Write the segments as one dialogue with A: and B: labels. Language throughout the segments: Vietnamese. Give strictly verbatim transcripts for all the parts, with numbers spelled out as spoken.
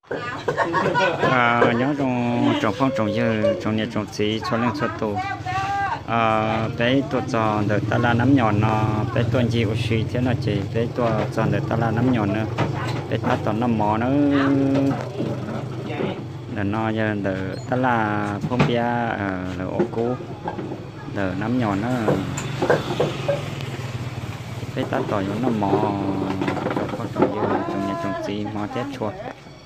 A: à nhớ trong trong phong trồng dưa trong nhà trồng xí cho lên cho tổ à béตัวจอเดี๋ยวตลาดน้ำหย่อนเนาะbéตัวจีอุชีเท่านั้นจีbéตัวจอเดี๋ยวตลาดน้ำหย่อนเนาะbéตัดตอนน้ำหมอเนาะเดี๋ยวเนาะเดี๋ยวตลาดพมเบียเอ่อเดี๋ยวโอกูเดี๋ยวน้ำหย่อนเนาะbéตัดต่ออยู่น้ำหมอtrong phong trồng dưa trong nhà trồng xíหมอแทบชัว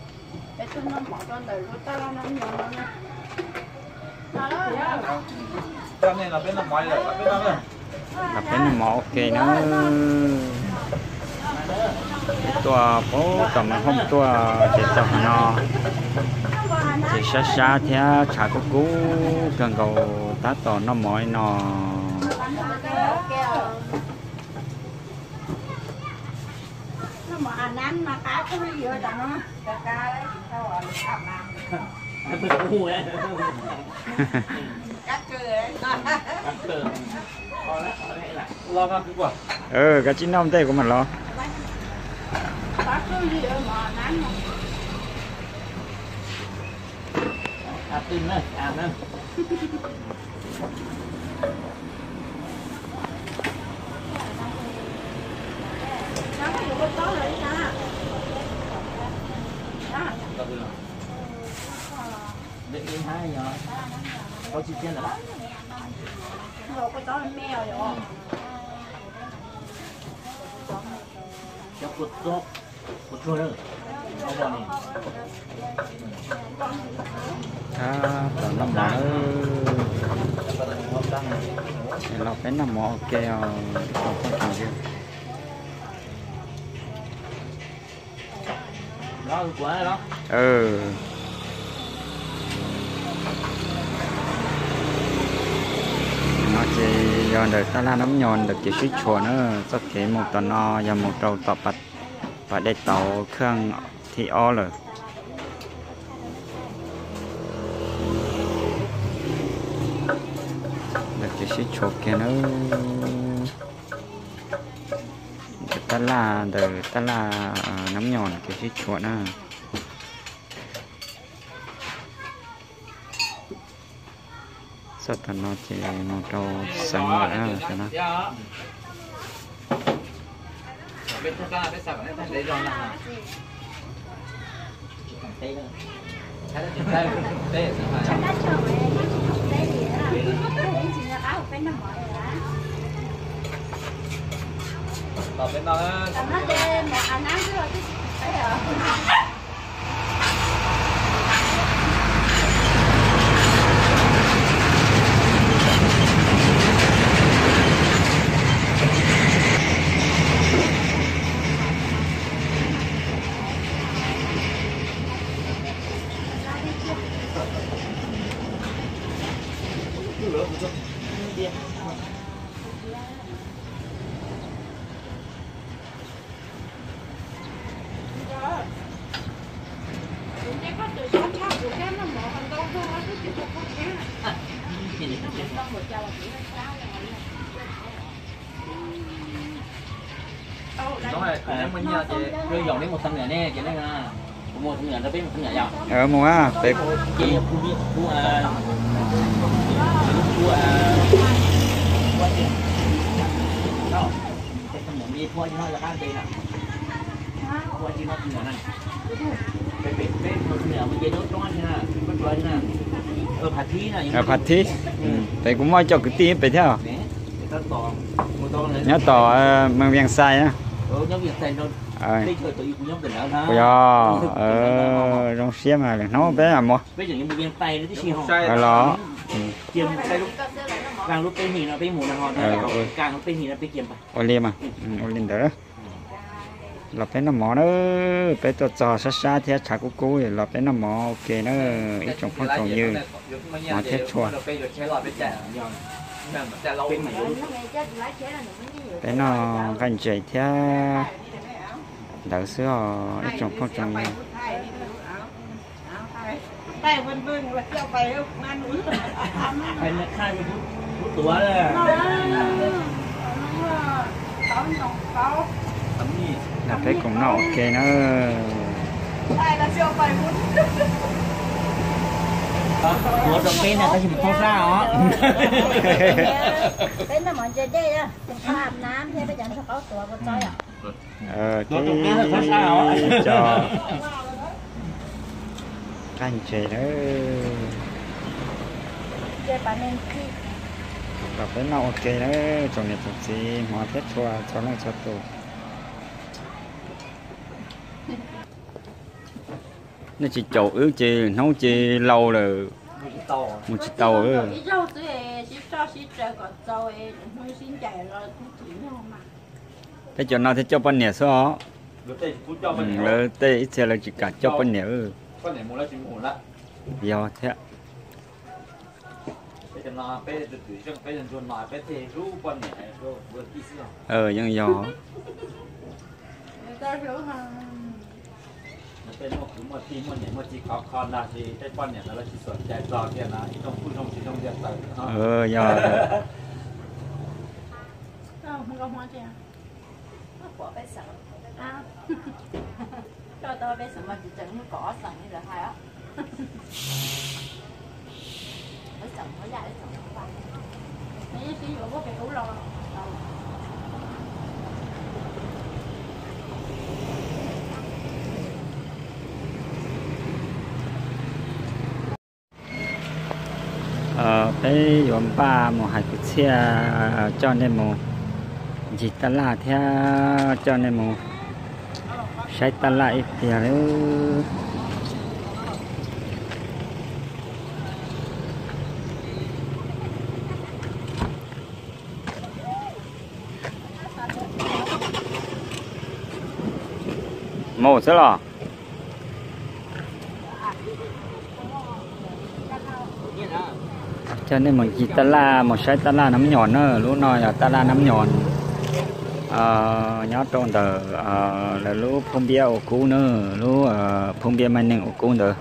B: cho nên là bên là mọi rồi là bên đó rồi
A: là bên là mỏ ok nó tua bố tầm hôm tua chỉ tao nó chỉ xa xa theo trả cú cú cần cầu tá tỏ nó mỏi nó
C: mà anh ăn mà cá cái gì vậy đó nó cá đấy sao rồi làm làm cắt cười đấy
B: lo ra cái quả
A: ừ cái chín năm tây của mình lo
C: cá cái gì vậy mà anh ăn
B: à tin nữa à nữa để yên hai giờ có chi tiền là
C: rồi có chó mèo rồi
B: cho cột chốt cột chốt nữa không vào này
A: à tao nó mỏ nó cái nó mỏ ok rồi không không gì
B: đó quá đó
A: ừ nó chỉ dọn được ta la nấm nhọn được chỉ suýt chùa nữa có thể một tàu no và một tàu tàu bạch và để tàu khương thì o rồi được chỉ suýt chùa kia nữa ta la được ta la nấm nhọn chỉ suýt chùa nữa sao ta nó chỉ một trâu sáng nữa cho nó
B: bên thứ ba bên sập bên đấy rồi là đây nữa đây đây đây là bên đó đúng rồi, em mới nhớ chị đưa dọn đến một trăm nghìn nè, chị nói là một trăm nghìn nó biết một trăm nghìn giàu.
A: ờ mua á,
B: chị không biết mua à mua à mua tiền, đâu, cái trăm nghìn đi mua cho nó là ăn tiền à, mua cho nó trăm nghìn này, cái cái cái một trăm nghìn mình về nấu cho ăn thế nào, bắt rồi thế nào, ờ phạt thí này,
A: ờ phạt thí, phải cũng mua cho cái tiền phải theo, nhớ tỏ mang viên sai á.
B: Ừ, nhóm việc này nó đi chơi tụi nhóm tình ở đó.
A: Dạ, ờ, trong xe mà nó bé à mua.
B: Bây giờ những viên tay nó tí xì hòn.
A: Ở đó.
B: Chiêm tay lúc càng lúc tay thì nó bị mù là hòn, càng lúc tay thì nó bị chiêm phải.
A: Ôi liêm à, ôi liêm đỡ. Là bé nó mỏ nó, bé tôi trò sát sát theo chả cú cú là bé nó mỏ ok nó ít trong phong trào như mỏ thép chua. Bé nó gần chạy theo đỡ sữa ít trong phong trào như
C: tay vân vân là cho bài không ăn uống
B: hay là khai một phút tuổi là
A: là bé cũng nó ok nó
C: Đây là siêu bảy phút.
B: Ủa trong bên này ta chỉ một thao ra hả?
C: Bên nó mọi chuyện đây á, chúng ta add nám thế bây giờ nó cóตัวcon trai à?
A: ờ cái cho anh chị đó
C: Chơi bà nên khi
A: và cái nào ok đó trong này thực sự mà tết chua cho nó cho tụ nó chỉ chậu ướt chi nấu chi lâu rồi một chỉ tàu ư
C: Cái dâu tươi chỉ cho chỉ chờ còn dâu ấy hơi xin chạy rồi chỉ nhau mà.
A: cái chỗ nào thì cho bên nhẹ sao
B: Lúc đây phút cho bên
A: ừ là tê ít xe là chỉ cả cho bên nhẹ ư
B: con này mua là chỉ mua là
A: do thế
B: bây giờ nó bây giờ tự nhiên bây giờ rồi nói bây giờ rú con này rồi vừa kỹ xíu
A: ờ nhưng do
C: Người ta hiểu mà.
B: เป็นหมดหมดทีหมดเนี่ยหมดจีขอคอนละทีได้ป้อนเนี่ยแล้วเราจีสนใจต่อเนี่ยนะที่ต้องพูดต้องจีต้องเรียนต่อ
A: ờ do
C: Không, không có hoa chưa? Nó của bé sợ. À. Cho tôi bé sợ mà chỉ chẳng nó cỏ sẵn như là hai á. Bé sợ nó dài bé sợ nó quay. Mấy cái vụ có cái ủ lo.
A: ờ cái yếm ba một hai cái xe cho nên một chỉ ta là theo cho nên một sai ta lại thì nó một số lọ cho nên mình chỉ ta la một sai ta la nắm nhọn nữa lúc nói là ta la nắm nhọn nhớ trong tờ là lúc phong bia ở cũ nữa lúc phong bia mai neng ở cũ nữa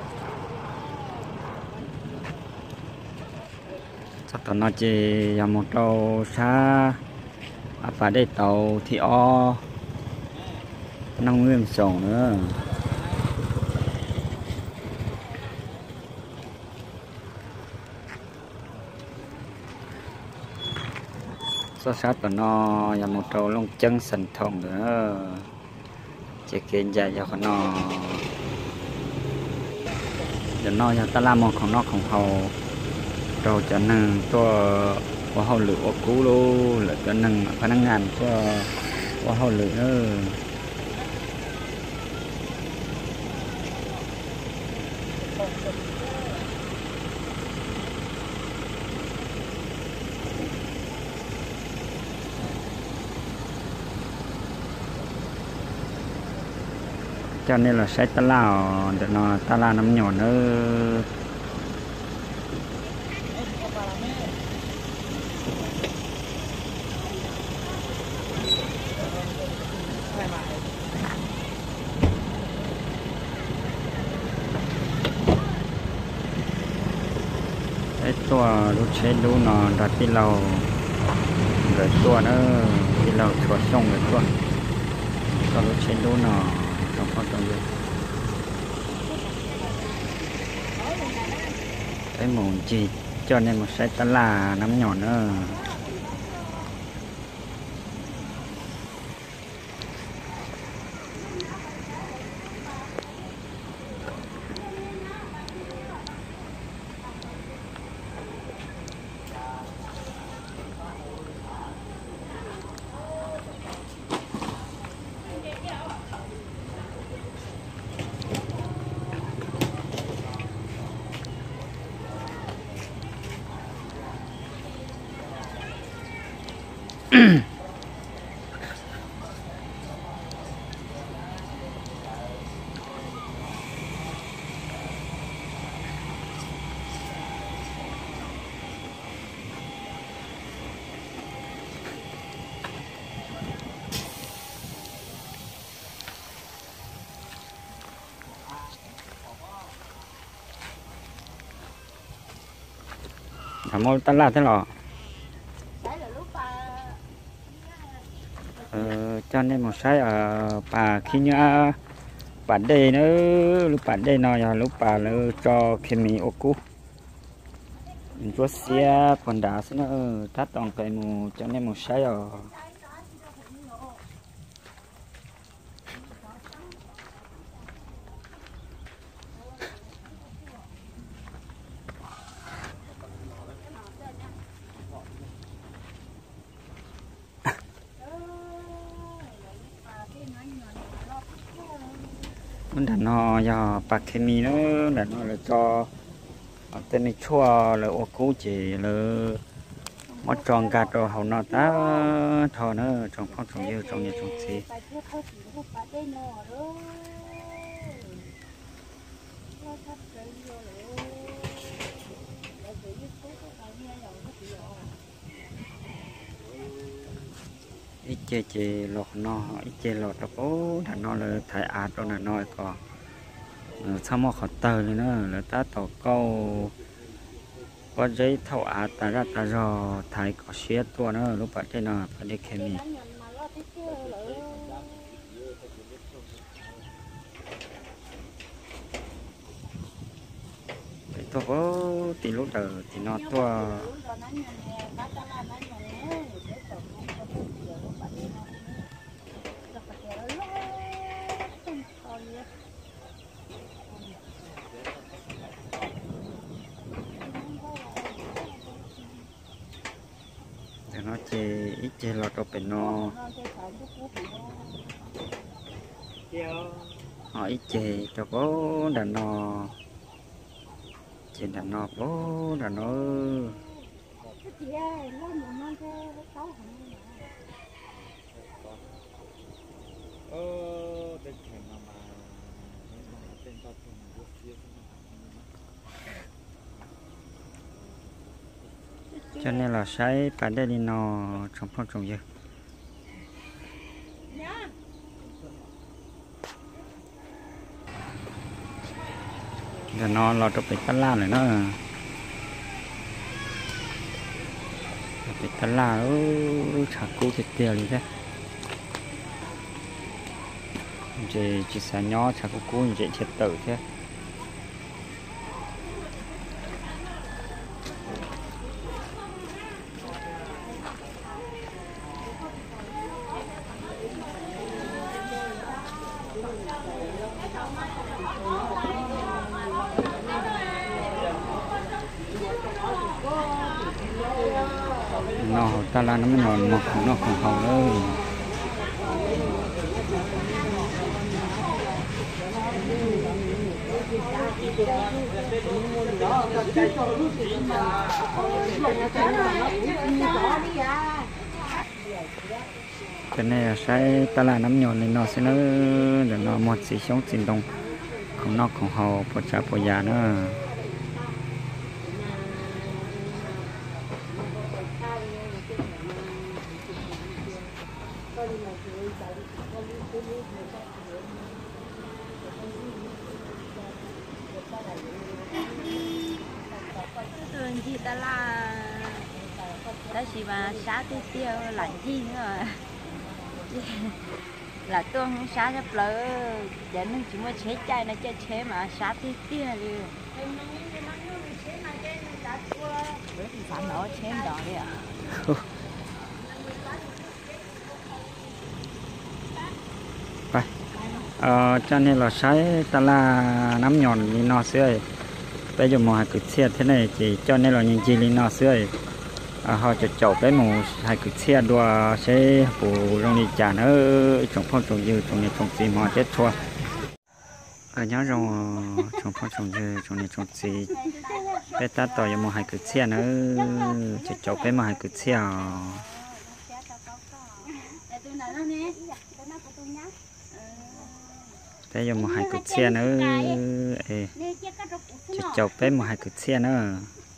A: chắc tao nói chỉ là một tàu xa phải đây tàu thì o nông nguyên sòng nữa số sát tụi nó là một trâu lông chân sần thông nữa chỉ kiến dài cho nó giờ nó giờ ta làm một con nó không hầu trâu cho nên tôi có hầu lửa cũ luôn là cho nên phải năng ngàn cho có hầu lửa nữa cho nên là sẽ ta lao để nó ta la nắm nhỏ nữa cáiตัวลูกเชนดูนอนรัดที่เราเกิดตัวเนอะที่เราชวนส่งเลยตัวตัวลูกเชนดูนอนtrong con trong đây cái mồm chỉ cho nên một sai ta là nắm nhỏ nữa à mô ta la thế nào ờ, cho nên một sai ở bà khi như bản đây nữa lúc bản đây nói lúc bà nữa cho khi mình ô cú chúa xe còn đá sẽ nó thắt toàn cái mù cho nên một sai rồi mình đã nó giờ bạc khi mình nữa là nó là cho tên này chua là ô cú chỉ là mất tròn gạt rồi hậu nó ta thò nữa trong phong trồng yêu trong nhà trồng gì ít chơi chơi lọt nó ít chơi lọt đó bố thằng nó là thải ạt rồi là nói còn sao mà khó tờ lên nữa là ta tàu câu có giấy thâu ạt ta ra ta rò thải có xe tua nữa lúc bạn đây nào phải đi kèm mình tôi có thì lúc đầu thì nó tua nó chơi ít chơi lọt đâu phải nó họ ít chơi cho bố đàn nó chơi đàn nó bố đàn nó cho nên là sai phải đây đi nó trong phong trồng dưa là nó lọt được cái tala này nó cái tala nó chả cố thiệt tiền đi thế chỉ chỉ xả nhỏ chả cố cố như vậy thiệt tử thế nó ta là nó mới ngon mọc nó còn hầu ơi cái này là sai ta là nắm nhọn nên nó sẽ nó để nó một xí sống xin đông không nó còn hầu bỏ trả bỏ già nữa
C: gì ta là ta chỉ mà xá tiêu tiêu lạnh gì nữa là tôi không xá cho lỡ để nó chỉ mới chế chai nó chơi chế mà xá tiêu tiêu đi phải nó chế đỏ đi à
A: vậy ờ, cho nên là sai ta là nắm nhọn thì nó sẽ bây giờ mà cứ xe thế này chỉ cho nên là những gì lý nó xưa à, họจะchậu cái mù hai cứ xe đua sẽ phủ trong đi trả nó trong phong trồng dưa trong này trồng gì mà chết thua ở nhớ trong trong phong trồng dưa trong này trồng gì cái ta tỏi một hai cứ xe nữa chỉ chậu cái mà hai cứ xe bây giờ một hai cứ xe nữa chỉ chậu cái một hai cứ xe nữa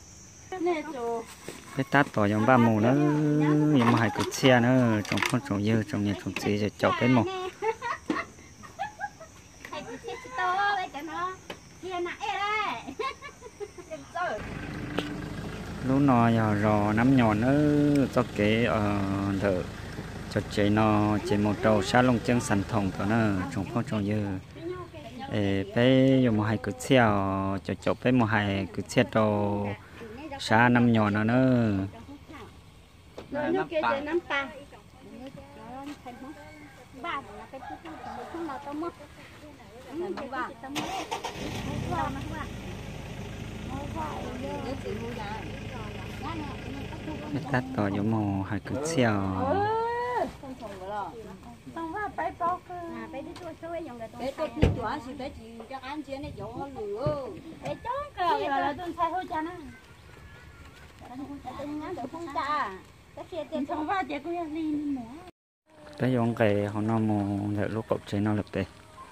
A: cái tát tỏi giống ba mù nữa nhưng mà hai cứ xe nữa trong phong trồng dưa trong nhà trồng gì chỉ chậu cái một lúc nó giờ rò nắm nhọn nữa cho cái ờ đỡ cho chế nó chế một đầu xa lông chân sẵn thòng đó nữa trong phong trồng dưa ê bé dùng một hai cự xeo cho chụp bé một hai cự xeo đồ xa năm nhỏ nó nữa
C: Rồi nó kia chơi nắm pa. Ba là cái không nào tao mất. Làm gì ba? Tao mất. Qua nó qua.
A: cái tát to dùng một hai cự xeo
C: Không phải phải bóc. À phải đi tua số dùng để tôi. Để cái chuột thì để chị cho ăn chia này chỗ lửa. Để chón cơ. Rồi là tôi sai thôi cha nó. Tôi nhắn được không cha. Cái kia tiền không phải chị cũng đi nữa.
A: bé dùng cái họ nó một để lúc cậu chơi nó lập bề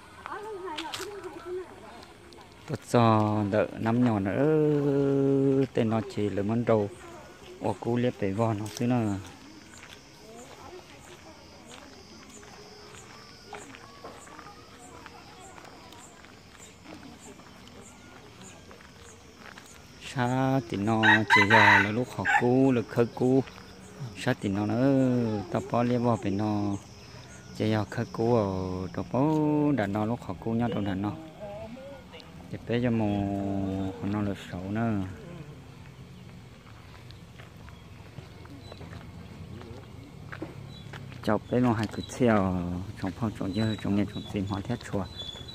A: tôi cho đợi năm nhỏ nữa tên nó chỉ là món đồ ô cú liếp bể vò nó thứ nào sa thì nó chỉ là là lúc họ cú là khơi cú sa thì nó nữa tao bỏ liếp vò bể nó chỉ là khơi cú ở đó bỏ đàn nó lúc họ cú nhau đâu đàn nó để bé cho một nó là xấu nữa chọc bé nó hai cứ theo trong phong trồng dưa trong nhà trồng tìm hoa thét chùa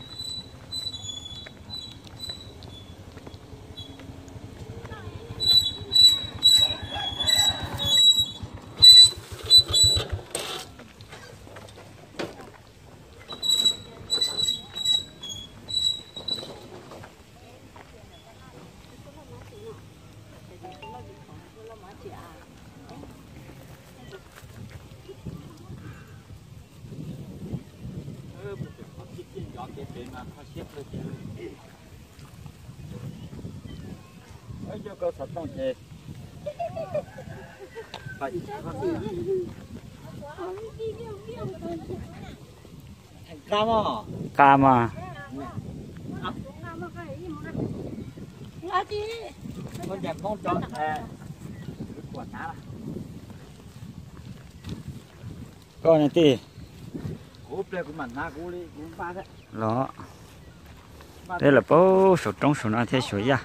A: ấy cho cơ sở trong chế phải cam à cam à
C: Là gì?
B: con đẹp không cho quả cá
A: con này tí
B: cúp lên cũng mặn na cú đi cũng ba đấy
A: đó đây là bố số trong số nó thế số ya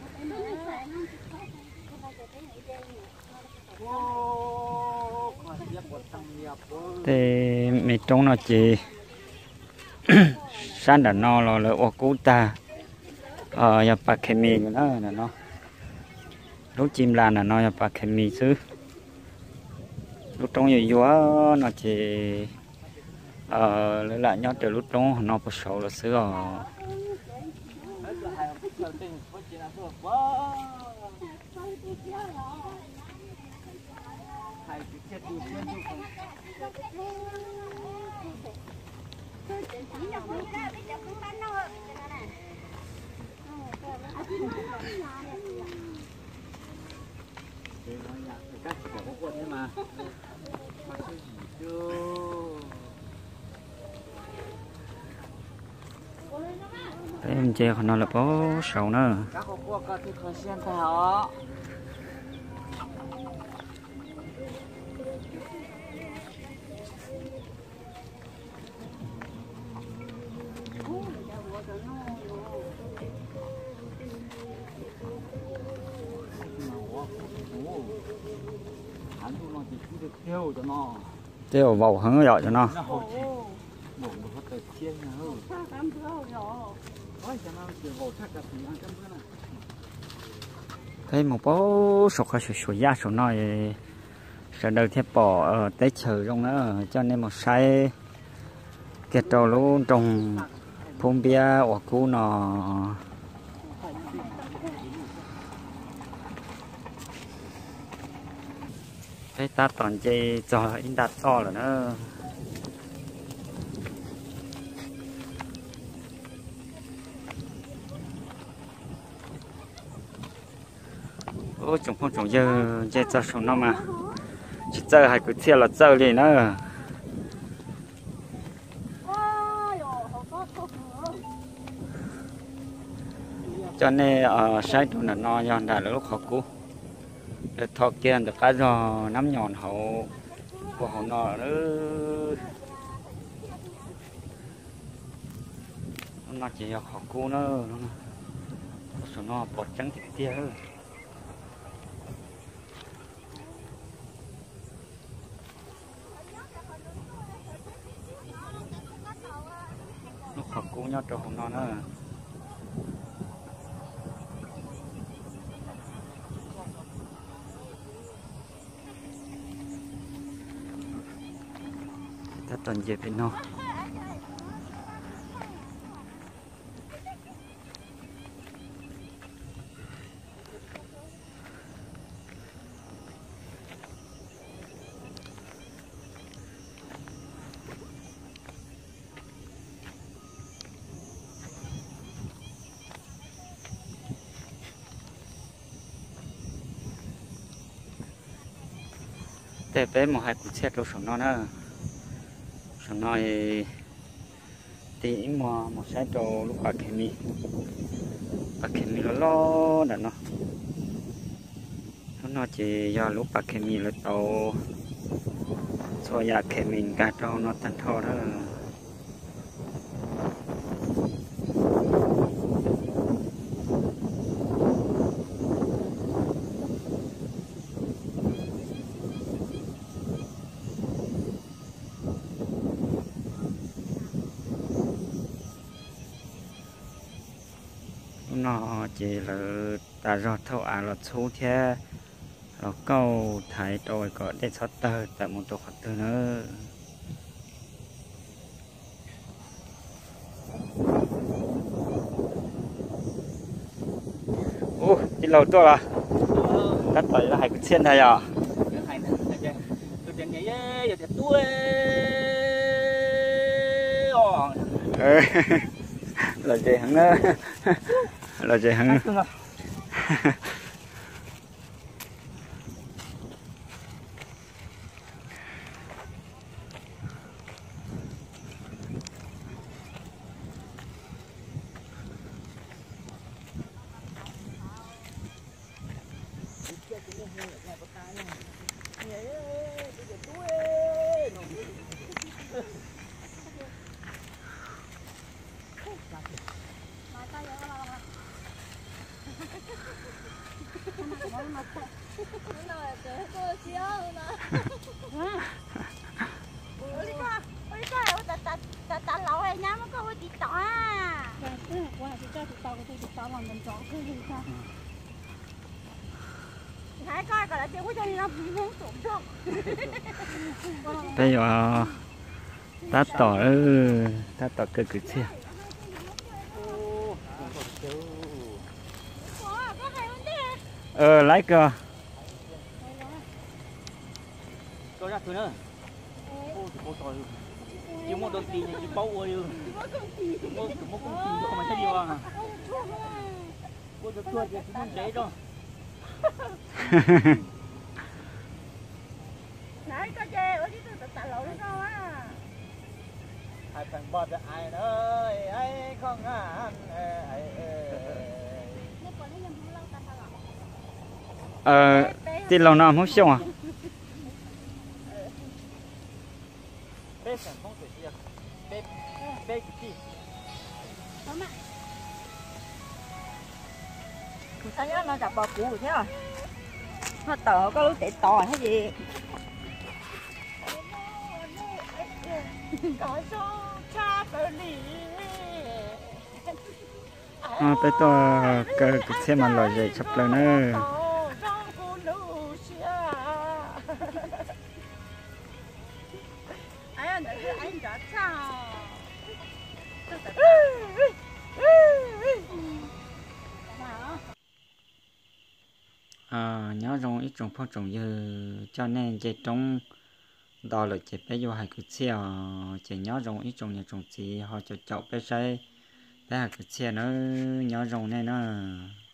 A: thế mình trong nó chỉ san đã no rồi là ô cú ta ờ nhà bạc kem mì nữa là nó lúc chim lan là nó nhà bạc kem mì chứ lúc trong nhiều gió nó chỉ ờ lấy lại nhớ từ lúc trong nó có sầu là xứ ở cái em chơi còn nó là bó sầu nữa tiêu vào hứng giỏi cho nó thấy một bó sọc hay sụt da sụt nói sẽ đầu thép bỏ ở tết chờ trong đó cho nên một sai kết đầu luôn trong phun bia hoặc cú nó cái ta toàn chơi cho in đặt to rồi nữa ôi chúng không chúng giờ chơi cho số nó mà chỉ chơi hay cứ theo là chơi liền nữa cho nên ở sai chỗ là nó nhon đã lúc học cũ để thọ kiên được cái giò nắm nhọn hậu của hậu nọ nữa nó chỉ là khó cú nữa nó số nó bọt trắng thịt tia hơn nó khó cú nhau trâu không nó nữa ta toàn dẹp bên nó để bé một hai cục xe trâu sống nó nữa sống nó thì tí mà một xe trâu lúc bà kemi bà kemi nó lo đã nó nó chỉ do lúc bà kemi là tàu cho nhà kemi cả trâu nó tan thô đó nó chỉ là ta rõ thâu à là số thế là câu thấy rồi có để sót tờ tại một tổ hợp từ nữa ô đi lâu tôi là cắt tới là hai cái xiên này à là gì hắn đó là gì hắn bây giờ ta tỏ ta tỏ cơ cứ chia ờ lấy cơ
B: cho ra thôi nữa ô ô trời chỉ một đôi tiền chỉ bao ơi một một công ty không phải cái điều à cô được thua thì cũng không dễ đâu
C: nãy có chê ở cái tôi tạ lộ nó á
B: hai thằng bọt ai ơi ai không ăn ai
A: ờ tin lâu nào không xong à
B: bé sản không thể gì bé bé cái gì
C: sao nhá nó chặt bò cũ thế rồi nó tờ có lối chạy tò hay gì
A: à bây giờ cơ cái xe mà lòi dậy sắp lên nữa à nhớ rong ít trồng phong trồng giờ cho nên chạy trồng đó là chạy bé vô hai cái xe chạy nhớ rong ít trồng nhà trồng gì họ cho chậu bé say bé hai cái xe nó nhớ rong này nó